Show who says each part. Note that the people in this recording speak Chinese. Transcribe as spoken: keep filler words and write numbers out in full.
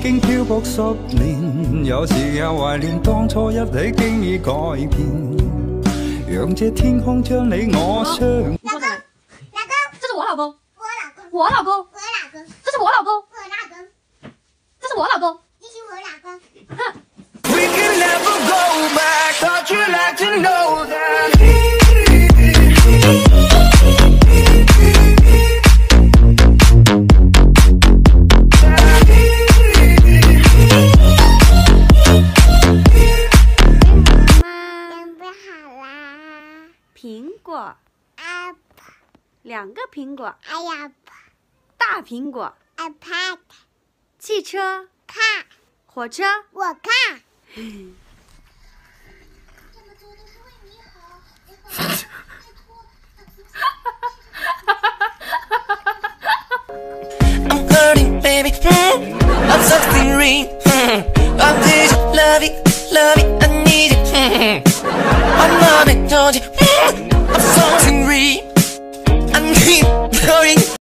Speaker 1: 經漂泊十年，有時也懷念當初一起經已改變，讓這天空將你我相。
Speaker 2: 老公，老公，
Speaker 3: 这是我老公，
Speaker 2: 我老公，
Speaker 3: 我老公，
Speaker 2: 我老公，
Speaker 3: 这是我老公，
Speaker 2: 我老公，
Speaker 3: 这是我老公。
Speaker 2: 这是我老公。
Speaker 4: We can never go back. Thought you'd like to know that.
Speaker 2: 准备好啦！
Speaker 5: 苹果，
Speaker 2: Apple，
Speaker 5: 两个苹果，
Speaker 2: apple，
Speaker 5: 大苹果，
Speaker 2: apple，
Speaker 5: 汽车，
Speaker 2: 看，
Speaker 5: 火车，
Speaker 2: 我看。
Speaker 4: I'm hurting, baby. Mm, I'm something real. Mm, I need you, love it, love it. I need it. Mm, I'm not told you. Mm,